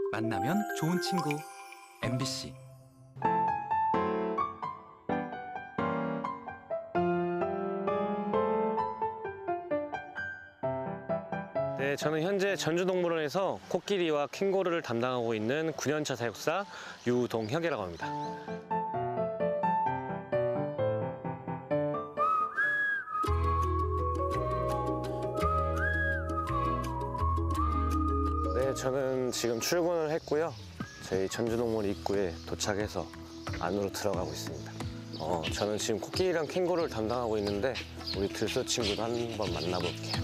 만나면 좋은 친구 MBC. 네, 저는 현재 전주동물원에서 코끼리와 캥거루를 담당하고 있는 9년차 사육사 유동혁이라고 합니다. 네, 저는 지금 출근을 했고요. 저희 전주동물원 입구에 도착해서 안으로 들어가고 있습니다. 저는 지금 코끼리랑 캥거루를 담당하고 있는데 우리 들소 친구도 한번 만나볼게요.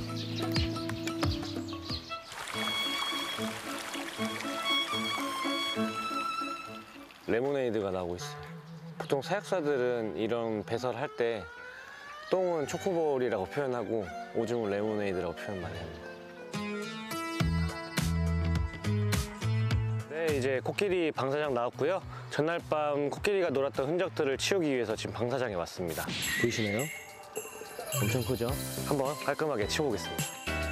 레모네이드가 나오고 있어요. 보통 사육사들은 이런 배설할 때 똥은 초코볼이라고 표현하고 오줌은 레모네이드라고 표현 많이 합니다. 네, 이제 코끼리 방사장 나왔고요. 전날 밤 코끼리가 놀았던 흔적들을 치우기 위해서 지금 방사장에 왔습니다. 보이시나요? 엄청 크죠? 한번 깔끔하게 치워보겠습니다.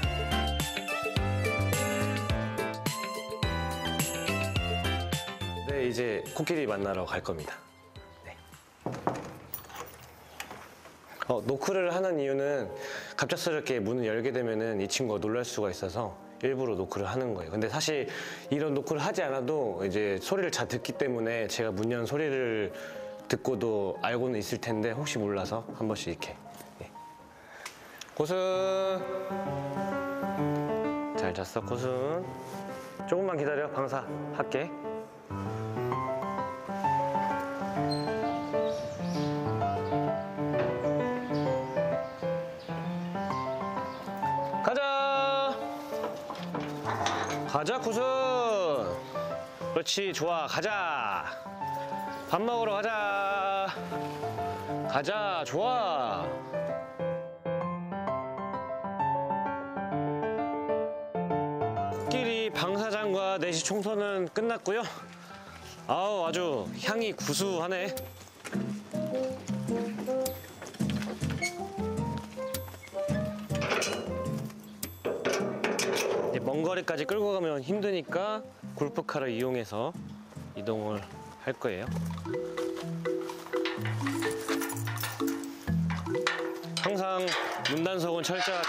네, 이제 코끼리 만나러 갈 겁니다. 네. 노크를 하는 이유는 갑작스럽게 문을 열게 되면은 이 친구가 놀랄 수가 있어서 일부러 노크를 하는 거예요. 근데 사실 이런 노크를 하지 않아도 이제 소리를 잘 듣기 때문에 제가 문 연 소리를 듣고도 알고는 있을 텐데 혹시 몰라서 한 번씩 이렇게. 네. 고순. 잘 잤어, 고순. 조금만 기다려, 방사 할게. 가자, 구순. 그렇지, 좋아, 가자. 밥 먹으러 가자. 가자, 좋아. 코끼리 방사장과 내시 청소는 끝났고요. 아우, 아주 향이 구수하네. 먼 거리까지 끌고 가면 힘드니까 골프카를 이용해서 이동을 할 거예요. 항상 문 단속은 철저하게.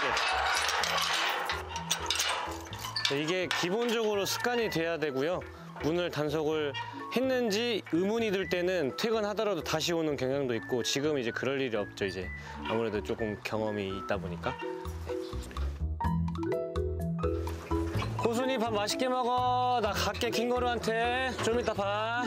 이게 기본적으로 습관이 돼야 되고요. 문을 단속을 했는지 의문이 들 때는 퇴근하더라도 다시 오는 경향도 있고, 지금 이제 그럴 일이 없죠. 이제 아무래도 조금 경험이 있다 보니까. 고순이 밥 맛있게 먹어. 나 갈게, 캥거루한테. 좀 이따 봐.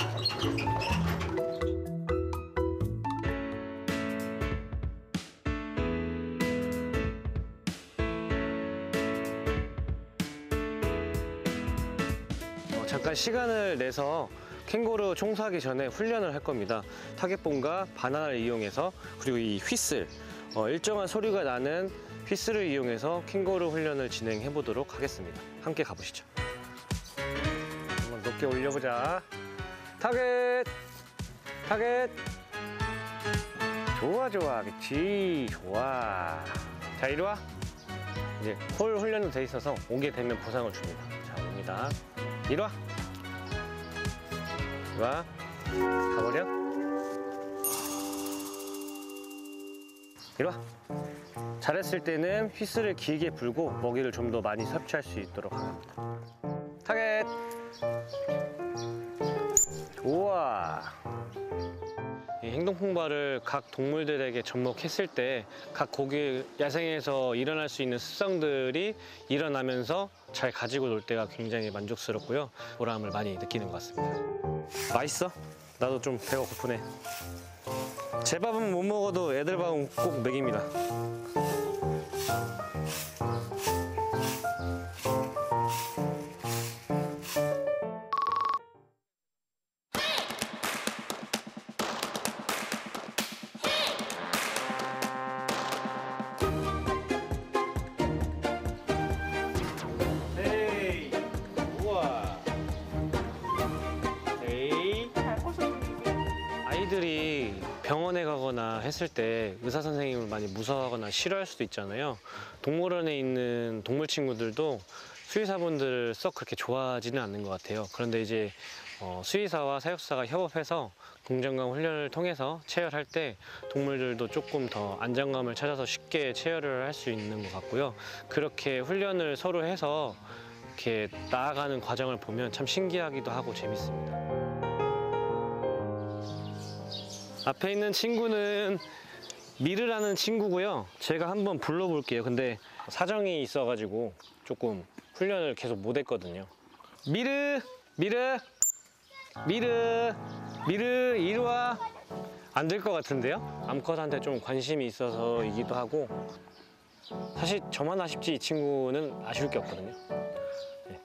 잠깐 시간을 내서 캥거루 청소하기 전에 훈련을 할 겁니다. 타겟봉과 바나나를 이용해서, 그리고 이 휘슬, 일정한 소리가 나는 휘슬을 이용해서 캥거루 훈련을 진행해 보도록 하겠습니다. 함께 가보시죠. 한번 높게 올려보자. 타겟! 타겟! 좋아, 좋아. 그치, 좋아. 자, 이리 와. 이제 홀 훈련도 돼 있어서 오게 되면 보상을 줍니다. 자, 옵니다. 이리 와. 이리 와. 가버려. 이리 와. 잘했을 때는 휘슬을 길게 불고 먹이를 좀 더 많이 섭취할 수 있도록 합니다. 타겟! 좋아! 이 행동풍바를 각 동물들에게 접목했을 때 각 고기 야생에서 일어날 수 있는 습성들이 일어나면서 잘 가지고 놀 때가 굉장히 만족스럽고요. 보람을 많이 느끼는 것 같습니다. 맛있어? 나도 좀 배가 고프네. 제 밥은 못 먹어도 애들 밥은 꼭 먹입니다. 에이, 우와. 에이. 아이들이 병원에 가거나 했을 때 의사 선생님을 많이 무서워하거나 싫어할 수도 있잖아요. 동물원에 있는 동물 친구들도 수의사분들을 썩 그렇게 좋아하지는 않는 것 같아요. 그런데 이제 수의사와 사육사가 협업해서 공정감 훈련을 통해서 체열할 때 동물들도 조금 더 안정감을 찾아서 쉽게 체열을 할 수 있는 것 같고요. 그렇게 훈련을 서로 해서 이렇게 나아가는 과정을 보면 참 신기하기도 하고 재밌습니다. 앞에 있는 친구는 미르라는 친구고요. 제가 한번 불러볼게요. 근데 사정이 있어가지고 조금 훈련을 계속 못했거든요. 미르, 미르, 미르, 미르, 이리 와. 안 될 것 같은데요? 암컷한테 좀 관심이 있어서이기도 하고, 사실 저만 아쉽지 이 친구는 아쉬울 게 없거든요. 네.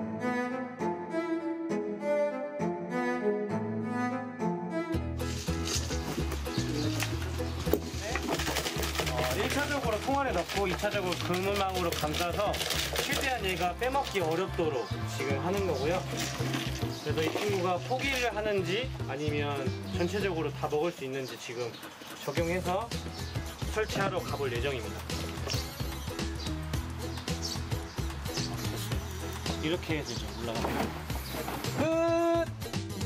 1차적으로 통알에 넣고 2차적으로 그물망으로 감싸서 최대한 얘가 빼먹기 어렵도록 지금 하는 거고요. 그래서 이 친구가 포기를 하는지 아니면 전체적으로 다 먹을 수 있는지 지금 적용해서 설치하러 가볼 예정입니다. 이렇게 해서 이제 올라갑니다. 끝!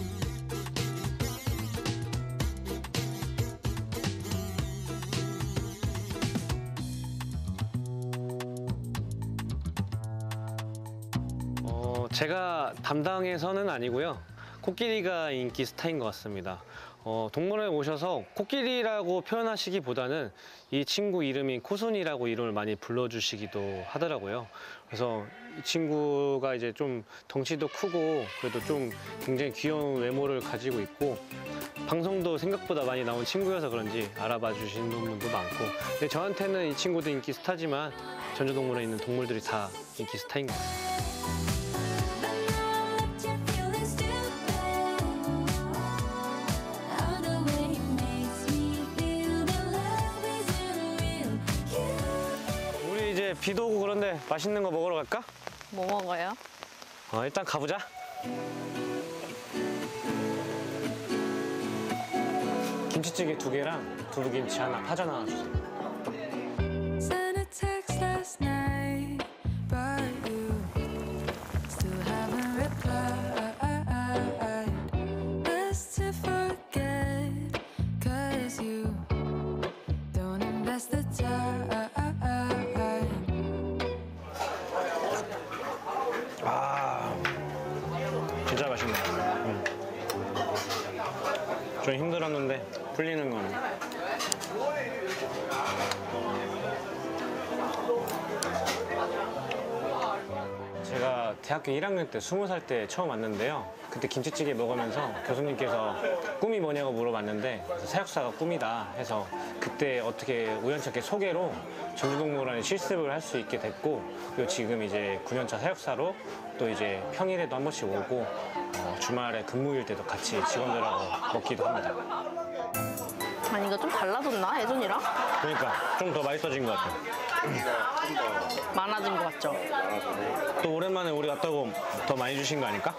제가 담당해서는 아니고요. 코끼리가 인기 스타인 것 같습니다. 동물원에 오셔서 코끼리라고 표현하시기보다는 이 친구 이름인 코순이라고 이름을 많이 불러주시기도 하더라고요. 그래서 이 친구가 이제 좀 덩치도 크고 그래도 좀 굉장히 귀여운 외모를 가지고 있고 방송도 생각보다 많이 나온 친구여서 그런지 알아봐 주시는 분도 많고, 근데 저한테는 이 친구도 인기 스타지만 전주동물원에 있는 동물들이 다 인기 스타인 것 같습니다. 비도 오고 그런데 맛있는 거 먹으러 갈까? 뭐 먹어요? 일단 가보자. 김치찌개 2개랑 두부김치 하나, 파전 하나 주세요. 진짜 맛있네. 좀 힘들었는데 풀리는 거는. 제가 대학교 1학년 때 20살 때 처음 왔는데요. 그때 김치찌개 먹으면서 교수님께서 꿈이 뭐냐고 물어봤는데 사육사가 꿈이다 해서 그때 어떻게 우연찮게 소개로 전주동물원에 실습을 할 수 있게 됐고, 그리고 지금 이제 9년차 사육사로 또 이제 평일에도 한 번씩 오고 주말에 근무일 때도 같이 직원들하고 먹기도 합니다. 아니 이거 좀 달라졌나? 예전이랑? 그러니까 좀 더 맛있어진 것 같아요. 많아진 것 같죠? 또 오랜만에 우리 왔다고 더 많이 주신 거 아닐까?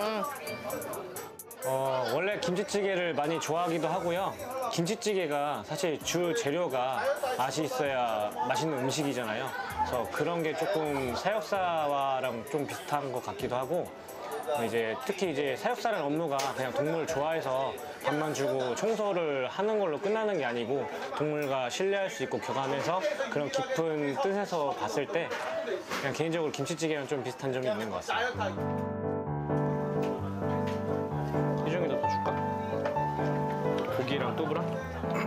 원래 김치찌개를 많이 좋아하기도 하고요. 김치찌개가 사실 주 재료가 맛이 있어야 맛있는 음식이잖아요. 그래서 그런 게 조금 사육사와랑 좀 비슷한 것 같기도 하고, 이제 특히 이제 사육사라는 업무가 그냥 동물 좋아해서 밥만 주고 청소를 하는 걸로 끝나는 게 아니고 동물과 신뢰할 수 있고 교감해서 그런 깊은 뜻에서 봤을 때 그냥 개인적으로 김치찌개랑 좀 비슷한 점이 있는 것 같습니다. 희정이도 더 줄까? 고기랑 또브랑?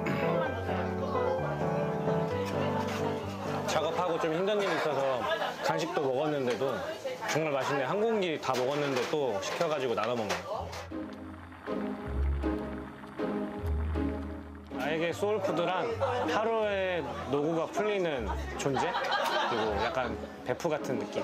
작업하고 좀 힘든 일이 있어서 간식도 먹었는데도 정말 맛있네. 한 공기 다 먹었는데 또 시켜가지고 나눠 먹네요. 나에게 소울푸드란 하루의 노고가 풀리는 존재? 그리고 약간 베프 같은 느낌.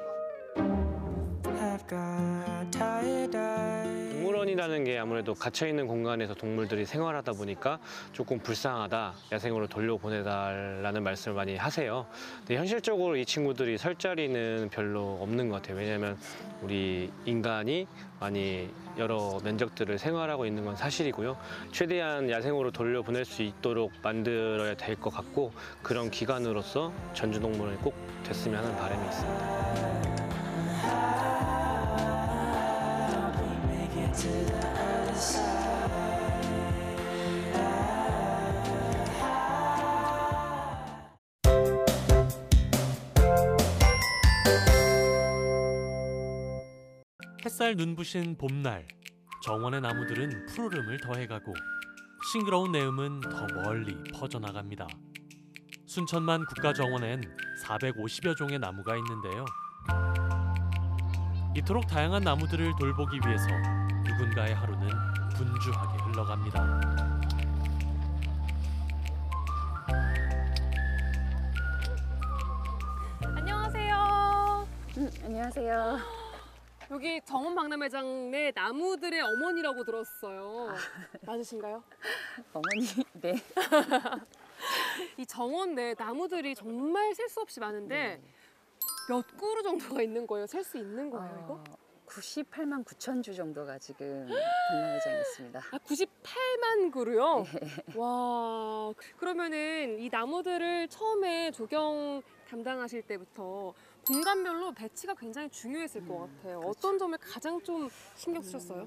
동물원이라는 게 아무래도 갇혀있는 공간에서 동물들이 생활하다 보니까 조금 불쌍하다, 야생으로 돌려보내달라는 말씀을 많이 하세요. 근데 현실적으로 이 친구들이 설 자리는 별로 없는 것 같아요. 왜냐하면 우리 인간이 많이 여러 면적들을 생활하고 있는 건 사실이고요. 최대한 야생으로 돌려보낼 수 있도록 만들어야 될 것 같고, 그런 기관으로서 전주동물원이 꼭 됐으면 하는 바람이 있습니다. 햇살 눈부신 봄날, 정원의 나무들은 푸르름을 더해가고 싱그러운 내음은 더 멀리 퍼져나갑니다. 순천만 국가정원엔 450여 종의 나무가 있는데요. 이토록 다양한 나무들을 돌보기 위해서 누군가의 하루는 분주하게 흘러갑니다. 안녕하세요. 안녕하세요. 여기 정원 박람회장 내 나무들의 어머니라고 들었어요. 맞으신가요? 어머니, 네. 이 정원 내 나무들이 정말 셀 수 없이 많은데 몇 그루 정도가 있는 거예요? 셀 수 있는 거예요, 이거? 98만 9천 주 정도가 지금 박람회장에 있습니다. 아, 98만 그루요? 와, 그러면은 이 나무들을 처음에 조경 담당하실 때부터 공간별로 배치가 굉장히 중요했을 것 같아요. 그렇죠. 어떤 점을 가장 좀 신경 쓰셨어요?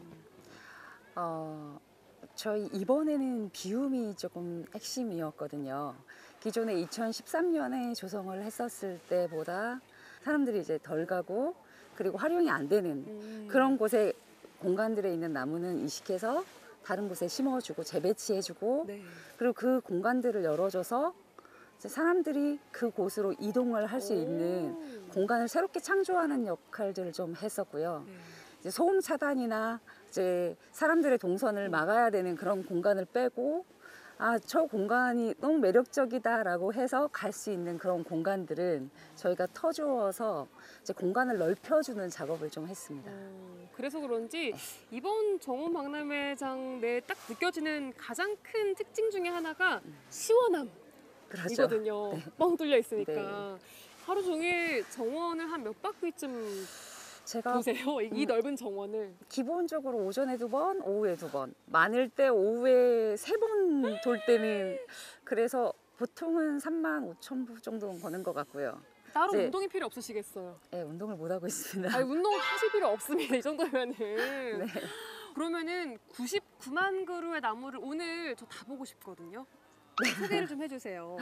저희 이번에는 비움이 조금 핵심이었거든요. 기존에 2013년에 조성을 했었을 때보다 사람들이 이제 덜 가고 그리고 활용이 안 되는 그런 곳에 공간들에 있는 나무는 이식해서 다른 곳에 심어주고 재배치해주고 네. 그리고 그 공간들을 열어줘서 이제 사람들이 그곳으로 이동을 할 수 있는 공간을 새롭게 창조하는 역할들을 좀 했었고요. 네. 이제 소음 차단이나 이제 사람들의 동선을 막아야 되는 그런 공간을 빼고 저 공간이 너무 매력적이다라고 해서 갈 수 있는 그런 공간들은 저희가 터주어서 이제 공간을 넓혀주는 작업을 좀 했습니다. 그래서 그런지 이번 정원 박람회장 내에 딱 느껴지는 가장 큰 특징 중에 하나가 시원함. 그렇죠. 이거든요. 네. 뻥 뚫려 있으니까. 네. 하루 종일 정원을 한 몇 바퀴쯤 제가 보세요? 이 넓은 정원을. 기본적으로 오전에 2번, 오후에 2번, 많을 때 오후에 3번 돌 때는 그래서 보통은 3만 5천 부 정도는 버는 것 같고요. 따로 네. 운동이 필요 없으시겠어요? 네, 운동을 못 하고 있습니다. 아니, 운동 하실 필요 없습니다. 이 정도면은. 네. 그러면은 99만 그루의 나무를 오늘 저 다 보고 싶거든요. 소개를 좀 해주세요.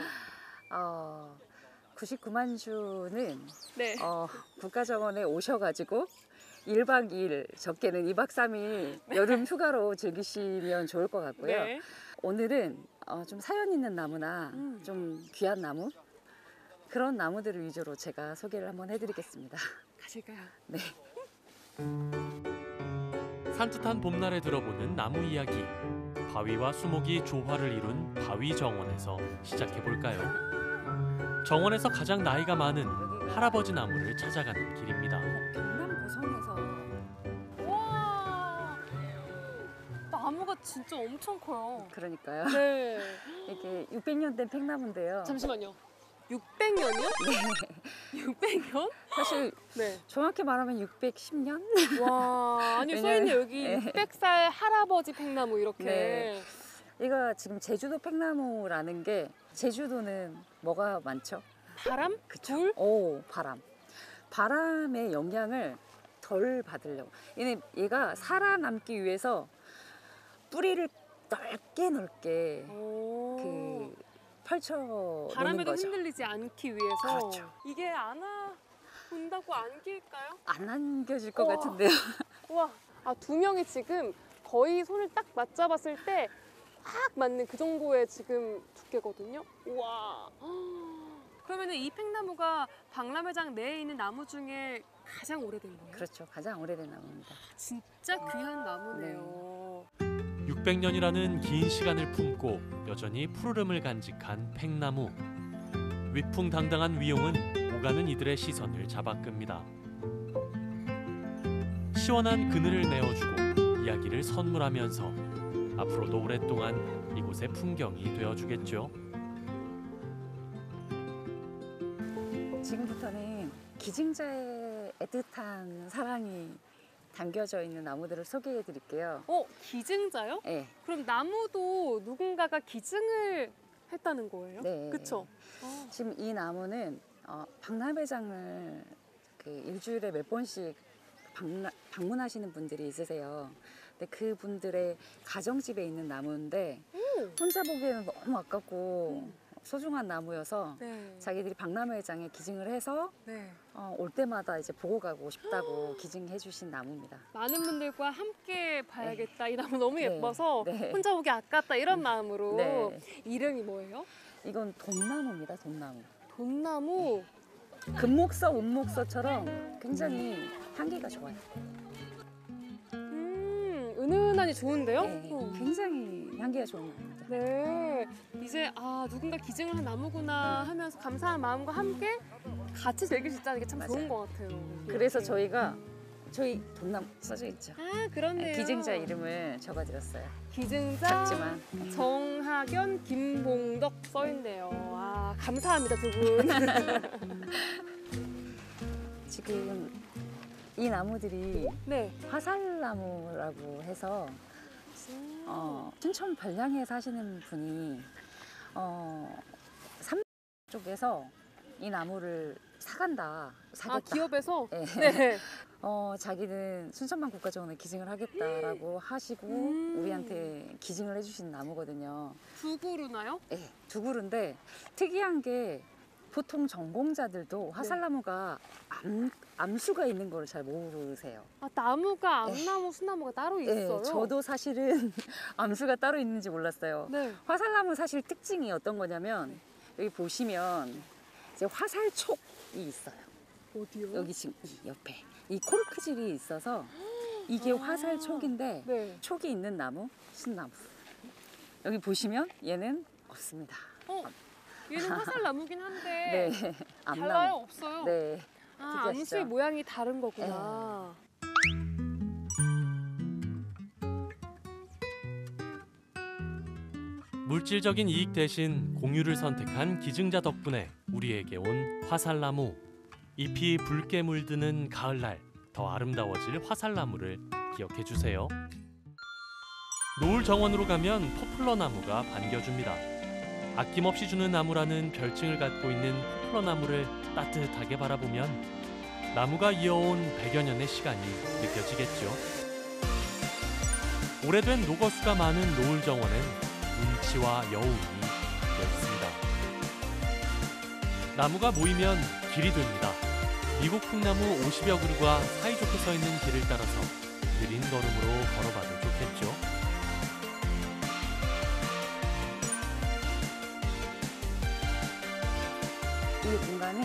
99만 주는 네. 국가정원에 오셔가지고 1박 2일, 적게는 2박 3일 여름 휴가로 즐기시면 좋을 것 같고요. 네. 오늘은 좀 사연 있는 나무나 좀 귀한 나무 그런 나무들을 위주로 제가 소개를 한번 해드리겠습니다. 가실까요? 네. 산뜻한 봄날에 들어보는 나무 이야기. 바위와 수목이 조화를 이룬 바위정원에서 시작해볼까요? 정원에서 가장 나이가 많은 할아버지 나무를 찾아가는 길입니다. 경남 고성에서 와, 나무가 진짜 엄청 커요. 그러니까요. 네. 이게 600년 된 팽나무인데요. 잠시만요. 600년이요? 네. 600년? 사실 네. 정확히 말하면 610년? 와, 아니 써있네 여기 네. 600살 할아버지 팽나무 이렇게. 네. 이거 지금 제주도 팽나무라는 게 제주도는 뭐가 많죠? 바람? 그쵸? 불? 오, 바람. 바람의 영향을 덜 받으려고. 얘가 살아남기 위해서 뿌리를 넓게 오. 그 펼쳐 놓는 바람에도 거죠. 흔들리지 않기 위해서. 그렇죠. 이게 안아본다고 안길까요? 안 안겨질 것 우와. 같은데요. 우와, 두 명이 지금 거의 손을 딱 맞잡았을 때 딱 맞는 그 정도의 지금 두께거든요. 우와. 그러면은 이 팽나무가 박람회장 내에 있는 나무 중에 가장 오래된 거예요? 그렇죠. 가장 오래된 나무입니다. 진짜 귀한 나무네요. 600년이라는 긴 시간을 품고 여전히 푸르름을 간직한 팽나무. 위풍당당한 위용은 오가는 이들의 시선을 잡아끕니다. 시원한 그늘을 내어주고 이야기를 선물하면서 앞으로도 오랫동안 이곳의 풍경이 되어주겠죠. 지금부터는 기증자의 애틋한 사랑이 담겨져 있는 나무들을 소개해 드릴게요. 기증자요? 네. 그럼 나무도 누군가가 기증을 했다는 거예요? 네. 그쵸? 지금 이 나무는 박람회장을 그 일주일에 몇 번씩 방문하시는 분들이 있으세요. 근데 그분들의 가정집에 있는 나무인데 혼자 보기에는 너무 아깝고 소중한 나무여서 네. 자기들이 박람회장에 기증을 해서 네. 올 때마다 이제 보고 가고 싶다고 기증해 주신 나무입니다. 많은 분들과 함께 봐야겠다. 이 나무 너무 네. 예뻐서 네. 혼자 보기 아깝다 이런 마음으로. 네. 이름이 뭐예요? 이건 돈나무입니다. 돈나무. 돈나무. 금목서, 은목서처럼 굉장히 향기가 좋아요. 은은하니 좋은데요? 네, 굉장히 향기가 좋은 나무입니다. 네. 이제 누군가 기증을 한 나무구나 하면서 감사한 마음과 함께 같이 즐길 수 있다는 게 참 좋은 맞아요. 것 같아요. 그래서 저희가 저희 돈나무 써져 있죠. 그렇네요. 기증자 이름을 적어드렸어요. 기증자 작지만 정학연, 김봉덕 써있네요. 감사합니다, 두 분. 지금 이 나무들이 네. 화살나무라고 해서 춘천 벌량에 사시는 분이 삼 쪽에서 이 나무를 사겠다. 기업에서? 네. 네. 자기는 순천만 국가정원에 기증을 하겠다라고 하시고 우리한테 기증을 해주신 나무거든요. 두 그루나요? 네, 두 그루인데 특이한 게 보통 전공자들도 화살나무가 암수가 있는 걸 잘 모르세요. 나무가 암나무, 수나무가 따로 있어요? 네, 저도 사실은 암수가 따로 있는지 몰랐어요. 네. 화살나무 사실 특징이 어떤 거냐면 여기 보시면 이제 화살촉이 있어요. 어디요? 여기 지금 이 옆에 이 코르크질이 있어서 이게 화살촉인데 네. 촉이 있는 나무, 신나무. 여기 보시면 얘는 없습니다. 얘는 화살나무긴 한데 네, 달라요? 암나무. 없어요? 네, 암수의 특이하시죠? 모양이 다른 거구나. 물질적인 이익 대신 공유를 선택한 기증자 덕분에 우리에게 온 화살나무. 잎이 붉게 물드는 가을날 더 아름다워질 화살나무를 기억해 주세요. 노을 정원으로 가면 포플러 나무가 반겨줍니다. 아낌없이 주는 나무라는 별칭을 갖고 있는 포플러 나무를 따뜻하게 바라보면 나무가 이어온 100여 년의 시간이 느껴지겠죠. 오래된 녹어수가 많은 노을 정원엔 운치와 여운이 담겨 있습니다. 나무가 모이면 길이 됩니다. 미국 풍나무 50여 그루가 사이좋게 서 있는 길을 따라서 느린 걸음으로 걸어봐도 좋겠죠. 이 공간은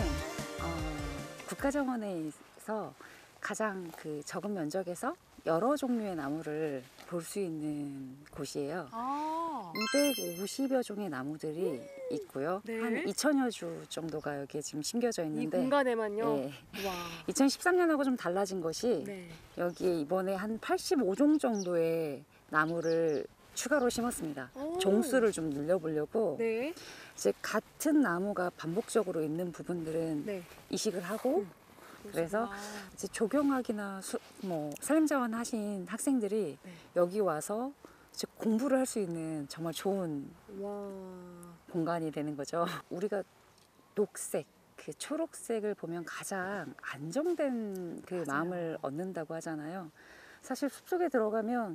국가정원에서 가장 그 적은 면적에서 여러 종류의 나무를 볼 수 있는 곳이에요. 250여 종의 나무들이 있고요. 네. 한 2,000여 주 정도가 여기에 지금 심겨져 이 있는데 공간에만요? 네. 와. 2013년하고 좀 달라진 것이 네. 여기에 이번에 한 85종 정도의 나무를 추가로 심었습니다. 종수를 좀 늘려보려고 네. 이제 같은 나무가 반복적으로 있는 부분들은 네. 이식을 하고 그래서 그러시구나. 이제 조경학이나 산림자원 하신 학생들이 네. 여기 와서 이제 공부를 할 수 있는 정말 좋은 와. 공간이 되는 거죠. 우리가 녹색, 그 초록색을 보면 가장 안정된 그 마음을 얻는다고 하잖아요. 사실 숲속에 들어가면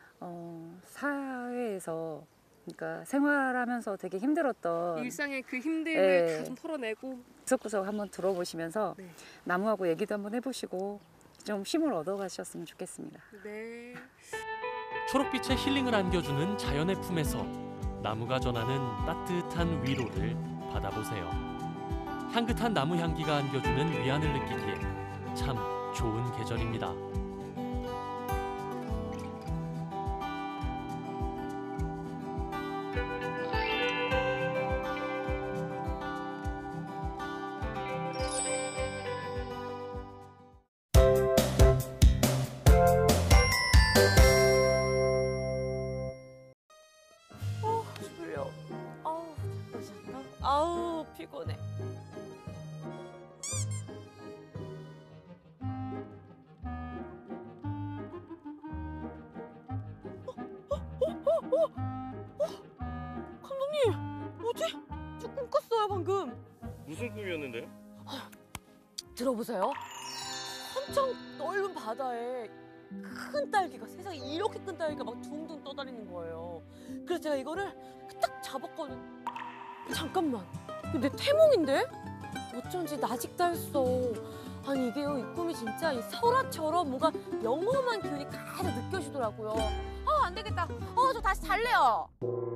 사회에서 그러니까 생활하면서 되게 힘들었던 일상의 그 힘듦을 네. 다 좀 털어내고. 구석구석 한번 들어보시면서 네. 나무하고 얘기도 한번 해보시고 좀 쉼을 얻어가셨으면 좋겠습니다. 네. 초록빛의 힐링을 안겨주는 자연의 품에서 나무가 전하는 따뜻한 위로를 받아보세요. 향긋한 나무 향기가 안겨주는 위안을 느끼기에 참 좋은 계절입니다. 졸려. 아우 피곤해. 감독님 뭐지? 저 꿈 꿨어요 방금. 무슨 꿈이었는데요? 들어보세요. 엄청 넓은 바다에 큰 딸기가, 세상에 이렇게 큰 딸기가 막 둥둥 떠다니는 거예요. 그래서 제가 이거를 딱 잡았거든요. 잠깐만, 이거 내 태몽인데? 어쩐지 나직도 했어. 아니 이게요, 이 꿈이 진짜 이 설화처럼 뭔가 영험한 기운이 가득 느껴지더라고요. 안 되겠다. 저 다시 잘래요.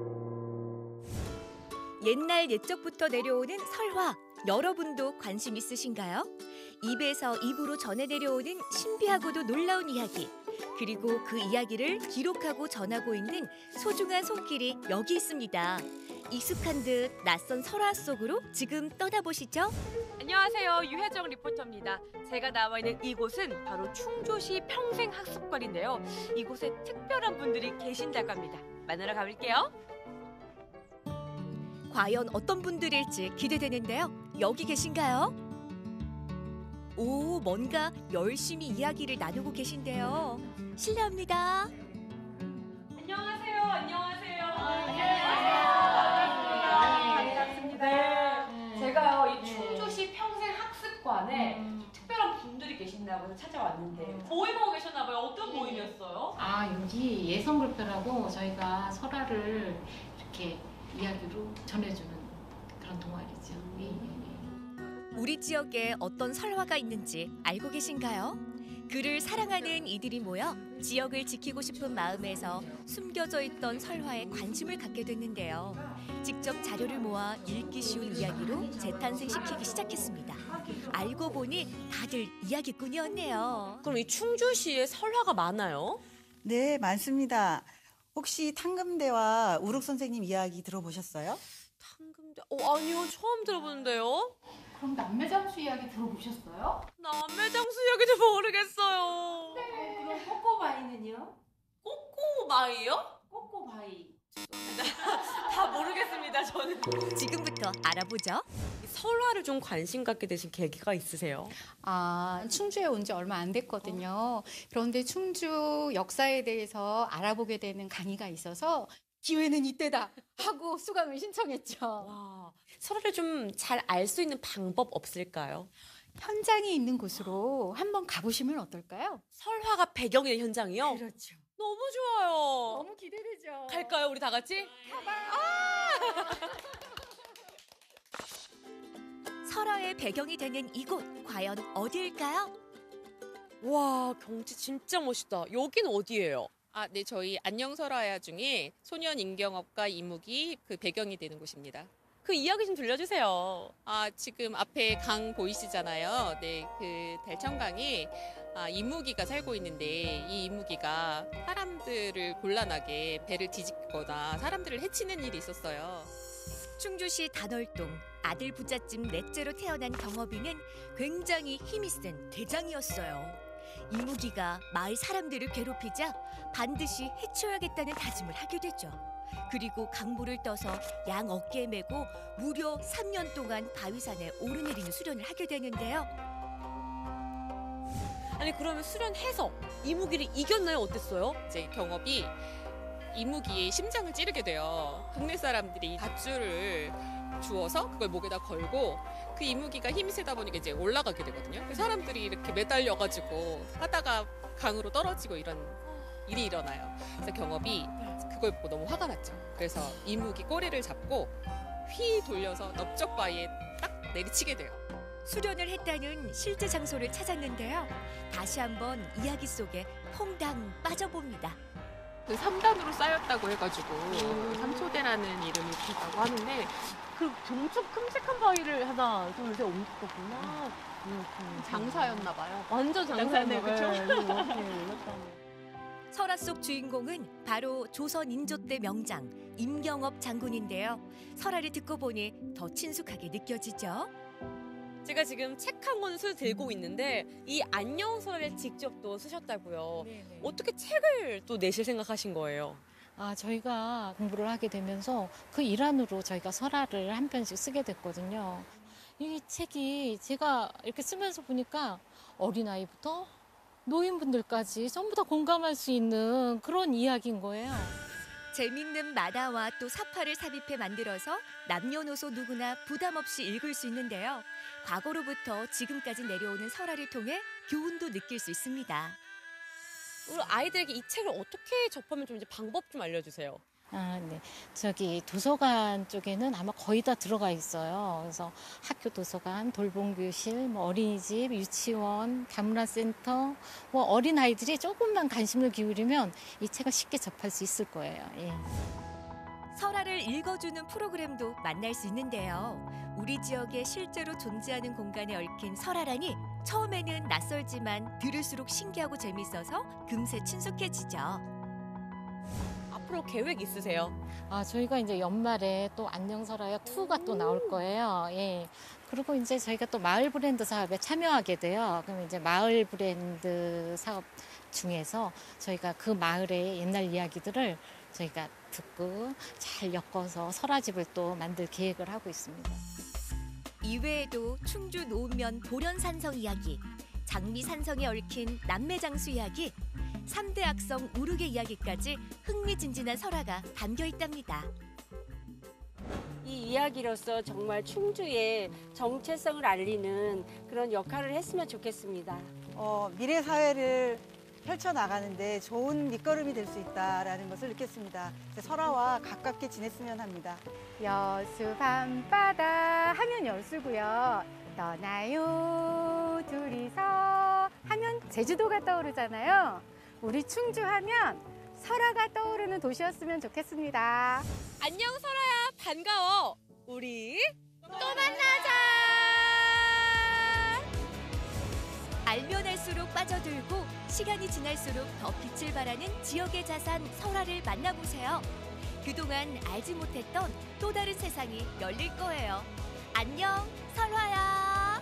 옛날 옛적부터 내려오는 설화, 여러분도 관심 있으신가요? 입에서 입으로 전해 내려오는 신비하고도 놀라운 이야기, 그리고 그 이야기를 기록하고 전하고 있는 소중한 손길이 여기 있습니다. 익숙한 듯 낯선 설화 속으로 지금 떠나보시죠. 안녕하세요, 유혜정 리포터입니다. 제가 나와 있는 이곳은 바로 충주시 평생학습관인데요. 이곳에 특별한 분들이 계신다고 합니다. 만나러 가볼게요. 과연 어떤 분들일지 기대되는데요. 여기 계신가요? 오, 뭔가 열심히 이야기를 나누고 계신데요. 실례합니다. 안녕하세요. 안녕하세요. 반갑습니다. 네. 제가요, 이 충주시 평생학습관에 특별한 분들이 계신다고 해서 찾아왔는데 모임하고 계셨나 봐요. 어떤 모임이었어요? 여기 예성불표라고 저희가 설화를 이렇게 이야기로 전해주는 그런 동아리죠. 우리 지역에 어떤 설화가 있는지 알고 계신가요? 그를 사랑하는 이들이 모여 지역을 지키고 싶은 마음에서 숨겨져 있던 설화에 관심을 갖게 됐는데요. 직접 자료를 모아 읽기 쉬운 이야기로 재탄생시키기 시작했습니다. 알고 보니 다들 이야기꾼이었네요. 그럼 이 충주시에 설화가 많아요? 네, 많습니다. 혹시 탕금대와 우룩 선생님 이야기 들어보셨어요? 탕금대? 아니요, 처음 들어보는데요. 그럼 남매장수 이야기 들어보셨어요? 남매장수 이야기도 모르겠어요. 그럼 꼬꼬바이는요? 꼬꼬마이요? 꼬꼬바이. 다 모르겠습니다, 저는. 지금부터 알아보죠. 설화를 좀 관심 갖게 되신 계기가 있으세요? 충주에 온 지 얼마 안 됐거든요. 그런데 충주 역사에 대해서 알아보게 되는 강의가 있어서 기회는 이때다 하고 수강을 신청했죠. 와, 설화를 좀 잘 알 수 있는 방법 없을까요? 현장이 있는 곳으로 한번 가보시면 어떨까요? 설화가 배경의 현장이요? 그렇죠. 너무 좋아요. 너무 기대되죠. 갈까요, 우리 다 같이? 설화의 배경이 되는 이곳, 과연 어디일까요? 와, 경치 진짜 멋있다. 여긴 어디예요? 네, 저희 안녕설화야 중에 소년 임경업과 이무기 그 배경이 되는 곳입니다. 그 이야기 좀 들려주세요. 지금 앞에 강 보이시잖아요. 네, 그 달천강에 이무기가 살고 있는데 이 이무기가 사람들을 곤란하게 배를 뒤집거나 사람들을 해치는 일이 있었어요. 충주시 단월동 아들 부잣집 넷째로 태어난 경업이는 굉장히 힘이 센 대장이었어요. 이무기가 마을 사람들을 괴롭히자 반드시 해쳐야겠다는 다짐을 하게 되죠. 그리고 강물을 떠서 양 어깨에 메고 무려 3년 동안 바위산에 오르내리는 수련을 하게 되는데요. 아니, 그러면 수련해서 이무기를 이겼나요? 어땠어요? 이제 경업이 이무기의 심장을 찌르게 돼요. 동네 사람들이 밧줄을 주워서 그걸 목에다 걸고 그 이무기가 힘이 세다 보니까 이제 올라가게 되거든요. 사람들이 이렇게 매달려가지고 하다가 강으로 떨어지고 이런 일이 일어나요. 그래서 경업이 그걸 보고 너무 화가 났죠. 그래서 이무기 꼬리를 잡고 휘 돌려서 넓적 바위에 딱 내리치게 돼요. 수련을 했다는 실제 장소를 찾았는데요. 다시 한번 이야기 속에 퐁당 빠져봅니다. 그 3단으로 쌓였다고 해가지고 삼초대라는 이름이 붙었다고 하는데 그 엄청 큼직한 바위를 하나, 둘, 셋 옮겼구나. 장사였나 봐요. 완전 장사네, 그쵸? 설화 속 주인공은 바로 조선 인조 때 명장 임경업 장군인데요. 설화를 듣고 보니 더 친숙하게 느껴지죠. 제가 지금 책 한 권을 들고 있는데 이 안녕설화를 직접 또 쓰셨다고요. 네네. 어떻게 책을 또 내실 생각하신 거예요? 저희가 공부를 하게 되면서 그 일환으로 저희가 설화를 한 편씩 쓰게 됐거든요. 이 책이 제가 이렇게 쓰면서 보니까 어린아이부터 노인분들까지 전부 다 공감할 수 있는 그런 이야기인 거예요. 재밌는 만화와 또 사파를 삽입해 만들어서 남녀노소 누구나 부담 없이 읽을 수 있는데요. 과거로부터 지금까지 내려오는 설화를 통해 교훈도 느낄 수 있습니다. 우리 아이들에게 이 책을 어떻게 접하면 좀 이제 방법 좀 알려주세요. 아, 네. 저기 도서관 쪽에는 아마 거의 다 들어가 있어요. 그래서 학교 도서관, 돌봄교실, 뭐 어린이집, 유치원, 다문화센터, 뭐 어린아이들이 조금만 관심을 기울이면 이 책을 쉽게 접할 수 있을 거예요. 예. 설화를 읽어주는 프로그램도 만날 수 있는데요. 우리 지역에 실제로 존재하는 공간에 얽힌 설화라니 처음에는 낯설지만 들을수록 신기하고 재밌어서 금세 친숙해지죠. 앞으로 계획 있으세요? 아, 저희가 이제 연말에 또 안녕 설화야 2가 또 나올 거예요. 예. 그리고 이제 저희가 또 마을 브랜드 사업에 참여하게 돼요. 그럼 이제 마을 브랜드 사업 중에서 저희가 그 마을의 옛날 이야기들을 저희가 듣고 잘 엮어서 설화집을 또 만들 계획을 하고 있습니다. 이외에도 충주 노면 보련산성 이야기, 장미산성에 얽힌 남매장수 이야기, 3대 악성 우르게 이야기까지 흥미진진한 설화가 담겨 있답니다. 이 이야기로서 정말 충주의 정체성을 알리는 그런 역할을 했으면 좋겠습니다. 미래 사회를 펼쳐나가는데 좋은 밑거름이 될 수 있다는 것을 느꼈습니다. 설화와 가깝게 지냈으면 합니다. 여수 밤바다 하면 여수고요. 떠나요 둘이서 하면 제주도가 떠오르잖아요. 우리 충주 하면 설화가 떠오르는 도시였으면 좋겠습니다. 안녕 설화야, 반가워. 우리 또 만나자. 알면 알수록 빠져들고 시간이 지날수록 더 빛을 발하는 지역의 자산 설화를 만나보세요. 그동안 알지 못했던 또 다른 세상이 열릴 거예요. 안녕 설화야.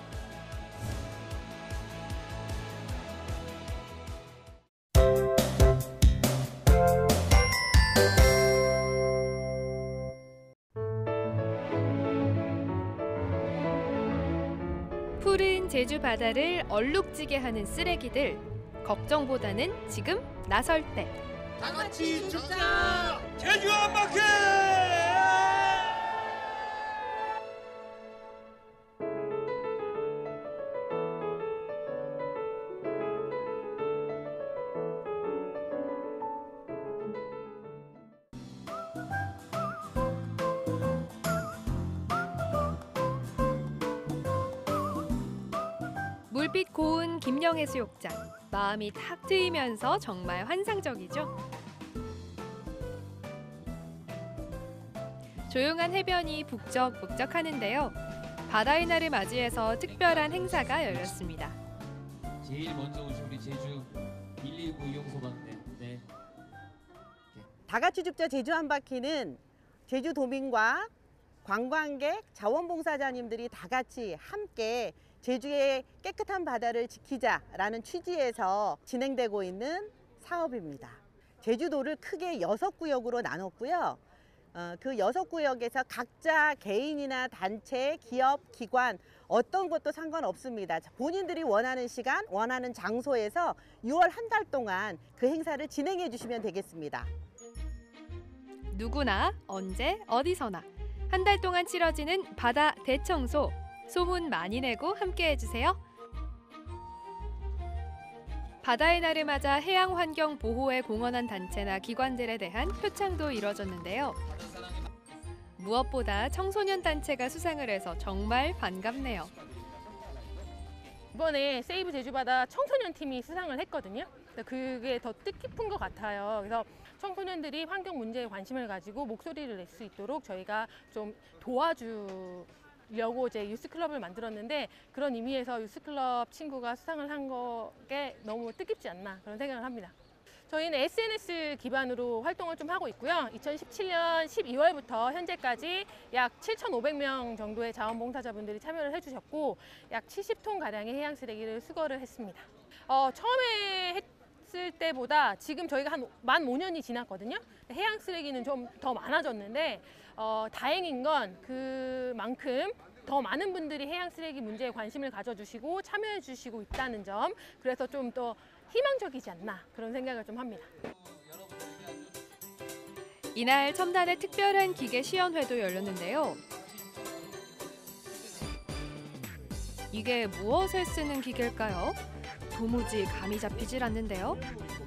푸른 제주 바다를 얼룩지게 하는 쓰레기들. 걱정보다는 지금 나설 때. 다 같이 죽자! 제주 한 바퀴! 물빛 고운 김영해 수욕장. 마음이 탁 트이면서 정말 환상적이죠. 조용한 해변이 북적북적하는데요. 바다의 날을 맞이해서 특별한 행사가 열렸습니다. 제일 먼저 오신 우리 제주 119 이용소방대. 네. 다 같이 죽자 제주 한 바퀴는 제주도민과 관광객, 자원봉사자님들이 다 같이 함께 제주의 깨끗한 바다를 지키자라는 취지에서 진행되고 있는 사업입니다. 제주도를 크게 6구역으로 나눴고요. 그 6구역에서 각자 개인이나 단체, 기업, 기관 어떤 것도 상관없습니다. 본인들이 원하는 시간, 원하는 장소에서 6월 한 달 동안 그 행사를 진행해 주시면 되겠습니다. 누구나 언제 어디서나 한 달 동안 치러지는 바다 대청소. 소문 많이 내고 함께 해주세요. 바다의 날을 맞아 해양 환경 보호에 공헌한 단체나 기관들에 대한 표창도 이뤄졌는데요. 무엇보다 청소년 단체가 수상을 해서 정말 반갑네요. 이번에 세이브 제주바다 청소년 팀이 수상을 했거든요. 그게 더 뜻깊은 것 같아요. 그래서 청소년들이 환경 문제에 관심을 가지고 목소리를 낼 수 있도록 저희가 좀 도와주려고 이제 유스클럽을 만들었는데, 그런 의미에서 유스클럽 친구가 수상을 한 게 너무 뜻깊지 않나 그런 생각을 합니다. 저희는 SNS 기반으로 활동을 좀 하고 있고요. 2017년 12월부터 현재까지 약 7,500명 정도의 자원봉사자분들이 참여를 해주셨고, 약 70톤 가량의 해양 쓰레기를 수거를 했습니다. 처음에 했을 때보다 지금 저희가 만 5년이 지났거든요. 해양 쓰레기는 좀 더 많아졌는데 다행인 건 그만큼 더 많은 분들이 해양 쓰레기 문제에 관심을 가져주시고 참여해 주시고 있다는 점, 그래서 좀 더 희망적이지 않나 그런 생각을 좀 합니다. 이날 첨단의 특별한 기계 시연회도 열렸는데요. 이게 무엇에 쓰는 기계일까요? 도무지 감이 잡히질 않는데요.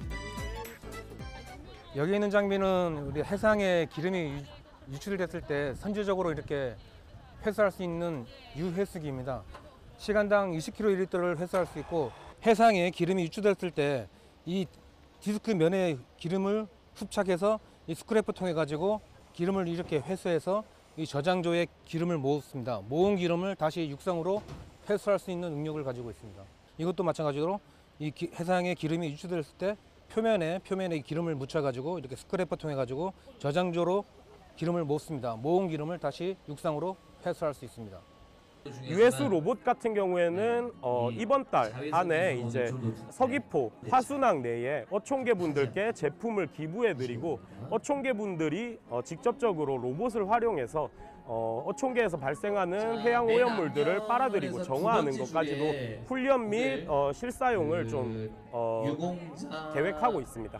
여기 있는 장비는 우리 해상에 기름이 유출됐을 때 선제적으로 이렇게 회수할 수 있는 유회수기입니다. 시간당 20kg를 회수할 수 있고 해상에 기름이 유출됐을 때 이 디스크 면에 기름을 흡착해서 이 스크래퍼 통해 가지고 기름을 이렇게 회수해서 이 저장조에 기름을 모읍니다. 모은 기름을 다시 육상으로 회수할 수 있는 능력을 가지고 있습니다. 이것도 마찬가지로 이 해상에 기름이 유출됐을 때 표면에 기름을 묻혀 가지고 이렇게 스크래퍼 통해 가지고 저장조로 기름을 모습니다. 모은 기름을 다시 육상으로 회수할 수 있습니다. 유해수 로봇 같은 경우에는 이번 달 안에 이제 서귀포 화순항 내에 어촌계 분들께 제품을 기부해드리고 어촌계 분들이 직접적으로 로봇을 활용해서 어촌계에서 발생하는 해양 오염물들을 빨아들이고 정화하는 것까지도 훈련 및 실사용을 좀 계획하고 있습니다.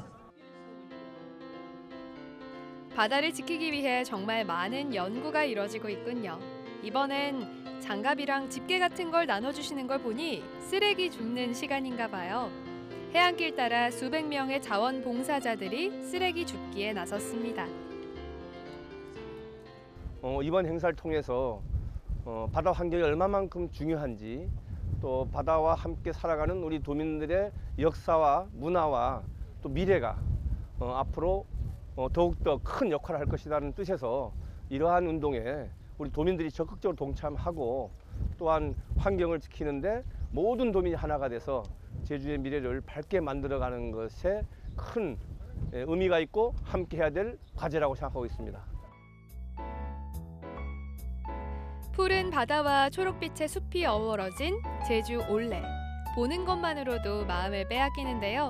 바다를 지키기 위해 정말 많은 연구가 이뤄지고 있군요. 이번엔 장갑이랑 집게 같은 걸 나눠주시는 걸 보니 쓰레기 줍는 시간인가 봐요. 해안길 따라 수백 명의 자원봉사자들이 쓰레기 줍기에 나섰습니다. 이번 행사를 통해서 바다 환경이 얼마만큼 중요한지 또 바다와 함께 살아가는 우리 도민들의 역사와 문화와 또 미래가 앞으로 더욱더 큰 역할을 할 것이라는 뜻에서 이러한 운동에 우리 도민들이 적극적으로 동참하고 또한 환경을 지키는데 모든 도민이 하나가 돼서 제주의 미래를 밝게 만들어가는 것에 큰 의미가 있고 함께 해야 될 과제라고 생각하고 있습니다. 푸른 바다와 초록빛의 숲이 어우러진 제주 올레. 보는 것만으로도 마음을 빼앗기는데요.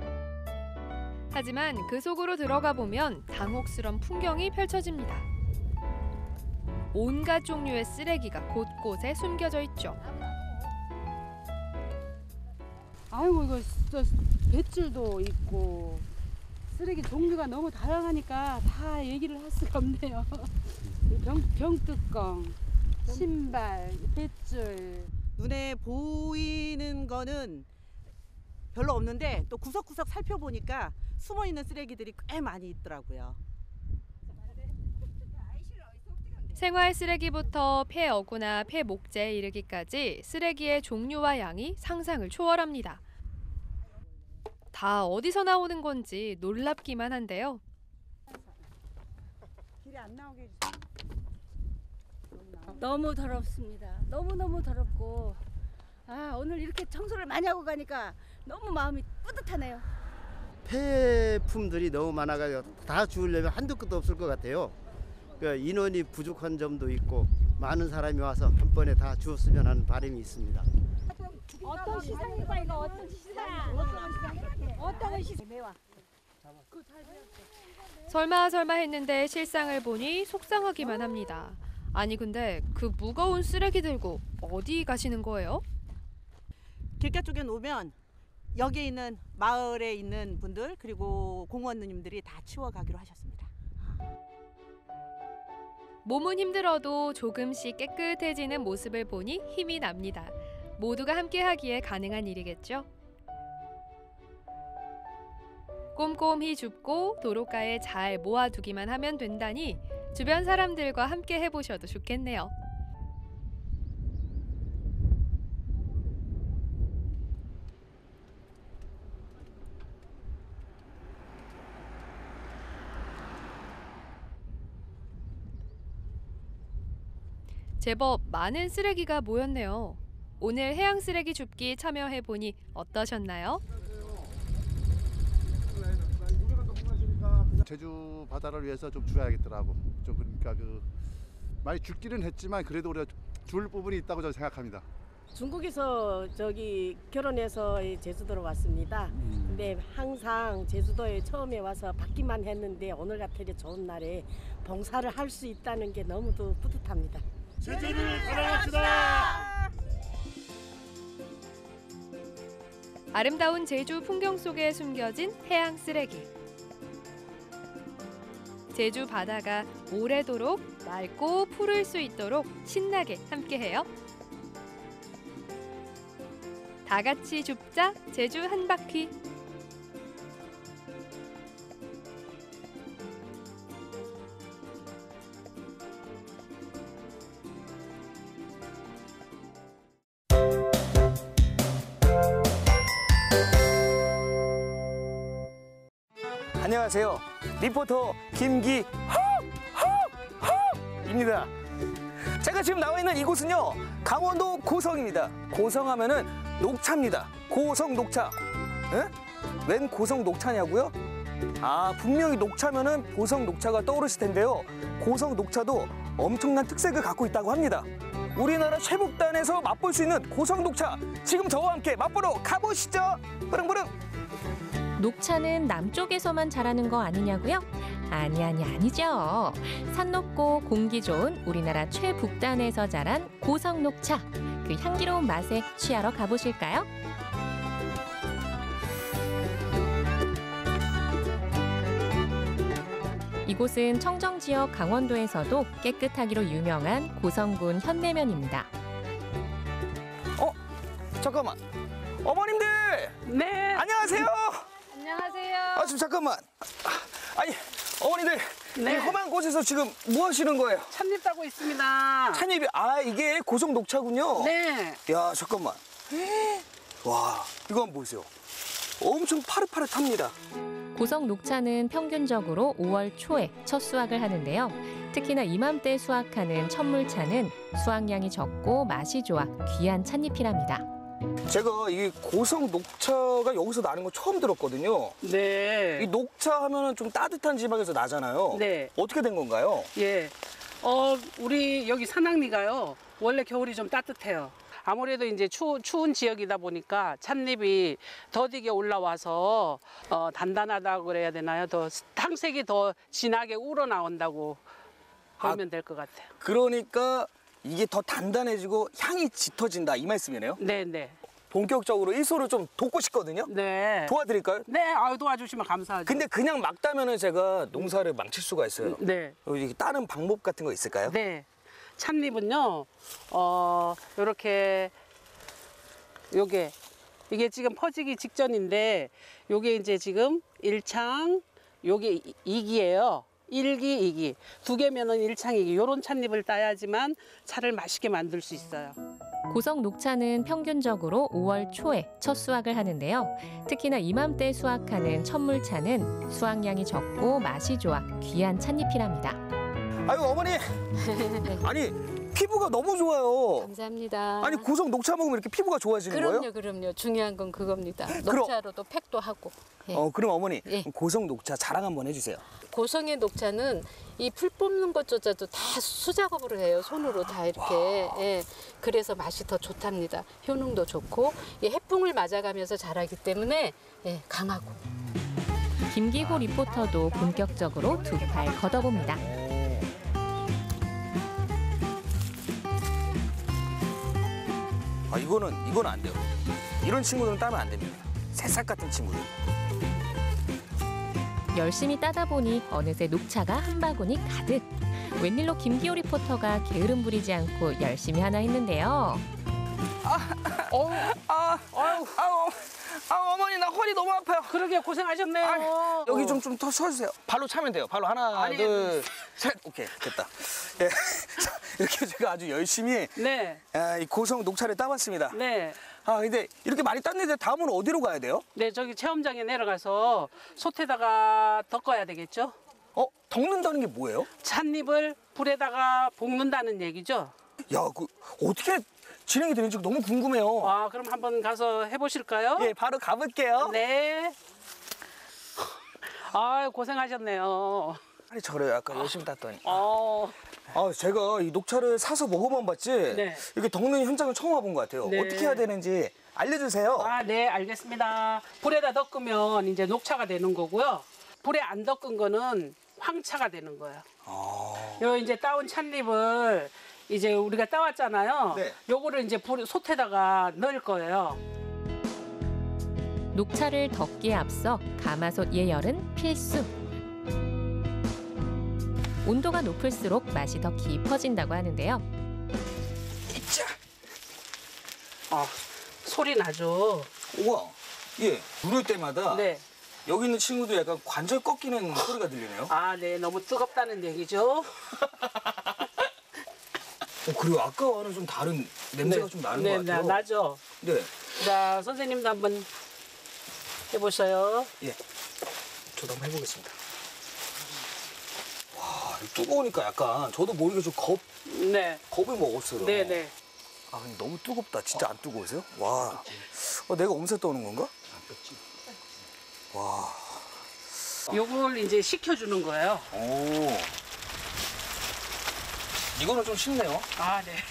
하지만 그 속으로 들어가 보면 당혹스러운 풍경이 펼쳐집니다. 온갖 종류의 쓰레기가 곳곳에 숨겨져 있죠. 아이고 이거 뱃줄도 있고 쓰레기 종류가 너무 다양하니까 다 얘기를 할 수가 없네요. 병뚜껑, 신발, 뱃줄. 눈에 보이는 거는 별로 없는데 또 구석구석 살펴보니까 숨어있는 쓰레기들이 꽤 많이 있더라고요. 생활 쓰레기부터 폐어구나 폐목재에 이르기까지 쓰레기의 종류와 양이 상상을 초월합니다. 다 어디서 나오는 건지 놀랍기만 한데요. 길에 안 나오게 해주세요. 너무 더럽습니다. 너무너무 더럽고 오늘 이렇게 청소를 많이 하고 가니까 너무 마음이 뿌듯하네요. 폐품들이 너무 많아가지고 다 주우려면 한도 끝도 없을 것 같아요. 그러니까 인원이 부족한 점도 있고 많은 사람이 와서 한 번에 다 주웠으면 하는 바람이 있습니다. 어떤 시상인가 이거 어떤 시상? 어떤 시상? 매와. 설마 했는데 실상을 보니 속상하기만 합니다. 아니 근데 그 무거운 쓰레기 들고 어디 가시는 거예요? 길가 쪽에 놓으면 여기에 있는 마을에 있는 분들 그리고 공무원님들이 다 치워가기로 하셨습니다. 몸은 힘들어도 조금씩 깨끗해지는 모습을 보니 힘이 납니다. 모두가 함께하기에 가능한 일이겠죠? 꼼꼼히 줍고 도로가에 잘 모아두기만 하면 된다니 주변 사람들과 함께 해보셔도 좋겠네요. 제법 많은 쓰레기가 모였네요. 오늘 해양 쓰레기 줍기 참여해보니 어떠셨나요? 제주 바다를 위해서 좀 줘야겠더라고. 좀 그러니까 많이 죽기는 했지만 그래도 우리가 줄 부분이 있다고 저는 생각합니다. 중국에서 결혼해서 제주도로 왔습니다. 근데 항상 제주도에 처음에 와서 받기만 했는데 오늘 같은 좋은 날에 봉사를 할 수 있다는 게 너무도 뿌듯합니다. 제주를 사랑합시다. 아름다운 제주 풍경 속에 숨겨진 해양 쓰레기. 제주 바다가 오래도록 맑고 푸를 수 있도록 신나게 함께해요. 다 같이 줍자 제주 한 바퀴. 안녕하세요. 리포터 김기호입니다. 제가 지금 나와 있는 이곳은요, 강원도 고성입니다. 고성하면은 녹차입니다. 고성 녹차. 에? 웬 고성 녹차냐고요? 아, 분명히 녹차면은 고성 녹차가 떠오르실 텐데요. 고성 녹차도 엄청난 특색을 갖고 있다고 합니다. 우리나라 최북단에서 맛볼 수 있는 고성 녹차, 지금 저와 함께 맛보러 가보시죠. 뿌릉뿌릉. 녹차는 남쪽에서만 자라는 거 아니냐고요? 아니죠. 산 높고 공기 좋은 우리나라 최북단에서 자란 고성 녹차. 그 향기로운 맛에 취하러 가보실까요? 이곳은 청정 지역 강원도에서도 깨끗하기로 유명한 고성군 현내면입니다. 잠깐만. 어머님들! 네. 안녕하세요. 안녕하세요. 아, 지금 잠깐만. 아니, 어머니들, 네. 이 험한 곳에서 지금 뭐 하시는 거예요? 찻잎 따고 있습니다. 찻잎이, 이게 고성 녹차군요? 네. 야, 잠깐만. 와, 이거 한번 보세요. 엄청 파릇파릇합니다. 고성 녹차는 평균적으로 5월 초에 첫 수확을 하는데요. 특히나 이맘때 수확하는 첫물차는 수확량이 적고 맛이 좋아 귀한 찻잎이랍니다. 제가 이 고성 녹차가 여기서 나는 거 처음 들었거든요. 네. 이 녹차 하면은 좀 따뜻한 지방에서 나잖아요. 네. 어떻게 된 건가요? 예. 우리 여기 산악리가요. 원래 겨울이 좀 따뜻해요. 아무래도 이제 추운 지역이다 보니까 찻잎이 더디게 올라와서 단단하다고 그래야 되나요? 더 향색이 더 진하게 우러나온다고 보면 될 것 같아요. 그러니까 이게 더 단단해지고 향이 짙어진다, 이 말씀이네요? 네네. 본격적으로 일소를 좀 돕고 싶거든요? 네. 도와드릴까요? 네, 도와주시면 감사하죠. 근데 그냥 막 따면은 제가 농사를 망칠 수가 있어요. 네. 이게 따는 방법 같은 거 있을까요? 네. 찻잎은요, 요렇게, 이게 지금 퍼지기 직전인데, 요게 이제 지금 1창, 요게 2기예요. 1기, 2기. 2개면은 1창, 2기. 요런 찻잎을 따야지만 차를 맛있게 만들 수 있어요. 고성 녹차는 평균적으로 5월 초에 첫 수확을 하는데요. 특히나 이맘때 수확하는 첫물차는 수확량이 적고 맛이 좋아 귀한 찻잎이랍니다. 아이고, 어머니. 아니, 피부가 너무 좋아요. 감사합니다. 아니, 고성 녹차 먹으면 이렇게 피부가 좋아지는 거예요? 그럼요. 중요한 건 그겁니다. 그럼- 녹차로도 팩도 하고. 예. 그럼 어머니, 예. 고성 녹차 자랑 한번 해주세요. 고성의 녹차는 이 풀 뽑는 것조차도 다 수작업으로 해요. 손으로 다 이렇게. 예. 그래서 맛이 더 좋답니다. 효능도 좋고 해풍을 맞아가면서 자라기 때문에 강하고. 김기호 리포터도 본격적으로 두 팔 걷어봅니다. 이거는 안 돼요. 이런 친구들은 따면 안 됩니다. 새싹 같은 친구들. 열심히 따다 보니 어느새 녹차가 한 바구니 가득. 웬일로 김기호 리포터가 게으름 부리지 않고 열심히 하나 했는데요. 어머니, 나 허리 너무 아파요. 그러게 고생하셨네요. 여기 좀 더 서주세요. 발로 차면 돼요. 발로 하나, 아니, 둘, 셋. 오케이, 됐다. 예. 이렇게 제가 아주 열심히 이 고성 녹차를 따봤습니다. 네. 근데 이렇게 많이 땄는데 다음은 어디로 가야 돼요? 네, 저기 체험장에 내려가서 솥에다가 덮어야 되겠죠? 덮는다는 게 뭐예요? 찻잎을 불에다가 볶는다는 얘기죠? 야, 어떻게 진행이 되는지 너무 궁금해요. 그럼 한번 가서 해보실까요? 예, 바로 가볼게요. 네. 고생하셨네요. 아니, 저래요. 아까 열심히 땄더니. 어. 제가 이 녹차를 사서 먹어만 봤지 네. 이렇게 덮는 현장은 처음 와본 것 같아요. 네. 어떻게 해야 되는지 알려주세요. 네, 알겠습니다. 불에다 덮으면 이제 녹차가 되는 거고요. 불에 안 덮은 거는 황차가 되는 거예요. 요 이제 따온 찻잎을 이제 우리가 따왔잖아요. 네. 요거를 이제 솥에다가 넣을 거예요. 녹차를 덮기에 앞서 가마솥 예열은 필수. 온도가 높을수록 맛이 더 깊어진다고 하는데요. 소리 나죠? 우와, 예, 누를 때마다 네. 여기 있는 친구도 약간 관절 꺾이는 소리가 들리네요. 아, 네, 너무 뜨겁다는 얘기죠. 그리고 아까와는 좀 다른 냄새가 좀 나는 것 같아요. 나죠. 네. 자, 선생님도 한번 해보셔요. 예, 저도 한번 해보겠습니다. 와, 뜨거우니까 약간 저도 모르게 좀 겁을 먹었어요. 네네. 아, 근데 너무 뜨겁다. 진짜 안 뜨거우세요? 와, 내가 엄살 떠는 건가? 와. 요걸 이제 식혀주는 거예요. 오. 이거는 좀 쉽네요. 아, 네.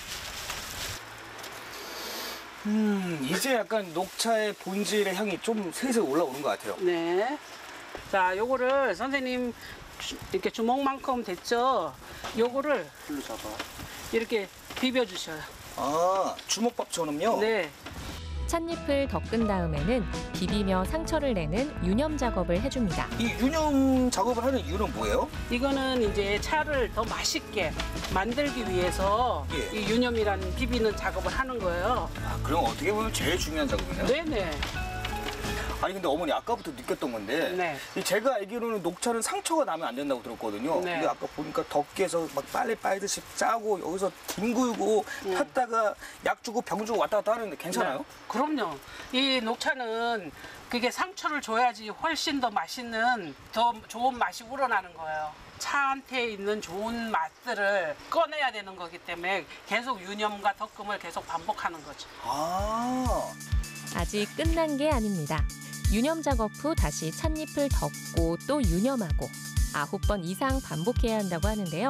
이제 약간 녹차의 본질의 향이 좀 슬슬 올라오는 것 같아요. 네. 자, 요거를 선생님 이렇게 주먹만큼 됐죠? 요거를 이렇게 비벼주셔요. 아, 주먹밥처럼요? 네. 찻잎을 덮은 다음에는 비비며 상처를 내는 유념 작업을 해줍니다. 이 유념 작업을 하는 이유는 뭐예요? 이거는 이제 차를 더 맛있게 만들기 위해서 이 유념이라는 비비는 작업을 하는 거예요. 아, 그럼 어떻게 보면 제일 중요한 작업이네요? 네네. 아니 근데 어머니 아까부터 느꼈던 건데 이 제가 알기로는 녹차는 상처가 나면 안 된다고 들었거든요. 네. 근데 아까 보니까 덮개 해서 막 빨래 빨듯이 짜고 여기서 뒹굴고 폈다가 약 주고 병 주고 왔다 갔다 하는데 괜찮아요? 네. 그럼요. 이 녹차는 그게 상처를 줘야지 훨씬 더 맛있는 더 좋은 맛이 우러나는 거예요. 차한테 있는 좋은 맛들을 꺼내야 되는 거기 때문에 계속 유념과 덮음을 계속 반복하는 거죠. 아직 끝난 게 아닙니다. 유념 작업 후 다시 찻잎을 덮고 또 유념하고 9번 이상 반복해야 한다고 하는데요.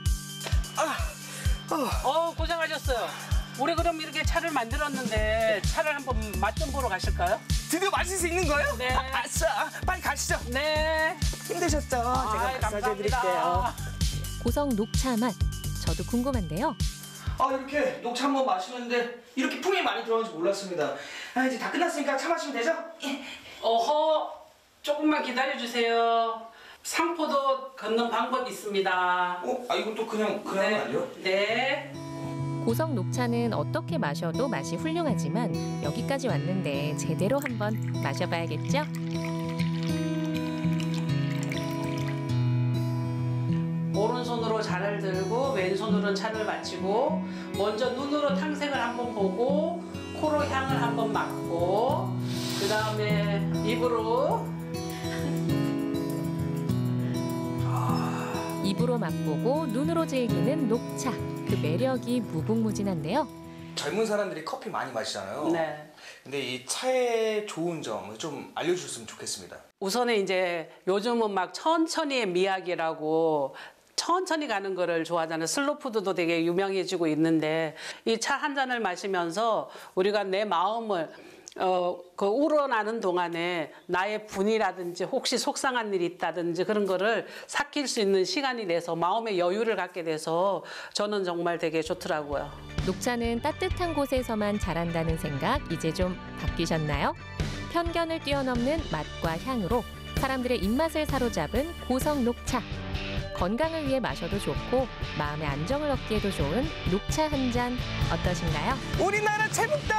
고생하셨어요. 우리 그럼 이렇게 차를 만들었는데 차를 한번 맛 좀 보러 가실까요? 드디어 마실 수 있는 거예요? 네. 아싸, 빨리 가시죠. 네. 힘드셨죠? 제가 마사지 해드릴게요. 고성 녹차 맛, 저도 궁금한데요. 이렇게 녹차 한번 마시는데 이렇게 풍이 많이 들어가는지 몰랐습니다. 이제 다 끝났으니까 차 마시면 되죠? 어허, 조금만 기다려주세요. 상포도 걷는 방법이 있습니다. 이건 또 그냥 아니에요? 네. 고성 녹차는 어떻게 마셔도 맛이 훌륭하지만 여기까지 왔는데 제대로 한번 마셔봐야겠죠? 오른손으로 잔을 들고 왼손으로는 차를 마시고 먼저 눈으로 탕색을 한번 보고 코로 향을 한번 맡고 그 다음에 입으로 맛보고 눈으로 즐기는 녹차. 그 매력이 무궁무진한데요. 젊은 사람들이 커피 많이 마시잖아요. 네. 근데 이 차의 좋은 점을 좀 알려주셨으면 좋겠습니다. 우선은 이제 요즘은 막 천천히의 미학이라고 천천히 가는 거를 좋아하잖아요. 슬로푸드도 되게 유명해지고 있는데 이 차 한 잔을 마시면서 우리가 내 마음을 그 우러나는 동안에 나의 분이라든지 혹시 속상한 일이 있다든지 그런 거를 삭힐 수 있는 시간이 돼서 마음의 여유를 갖게 돼서 저는 정말 되게 좋더라고요. 녹차는 따뜻한 곳에서만 자란다는 생각 이제 좀 바뀌셨나요? 편견을 뛰어넘는 맛과 향으로 사람들의 입맛을 사로잡은 고성 녹차. 건강을 위해 마셔도 좋고 마음의 안정을 얻기에도 좋은 녹차 한 잔 어떠신가요? 우리나라 최북단